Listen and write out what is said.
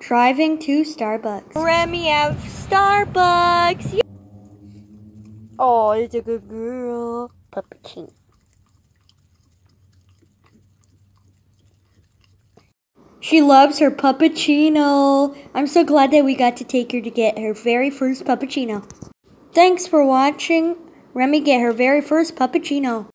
Driving to Starbucks. Remi out Starbucks. Oh, it's a good girl. Puppuccino. She loves her puppuccino. I'm so glad that we got to take her to get her very first puppuccino. Thanks for watching Remi get her very first puppuccino.